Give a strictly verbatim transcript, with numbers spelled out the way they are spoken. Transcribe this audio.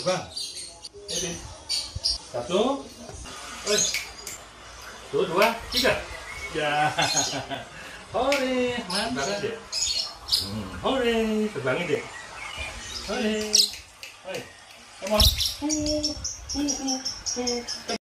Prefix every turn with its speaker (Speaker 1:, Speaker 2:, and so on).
Speaker 1: terbang. Ini. Satu. Oi. Satu, dua, tiga. Ya. Hore, mantap deh. Hmm, hore, terbangin deh. Hore. Hore. Come on. Uh, uh, uh, uh.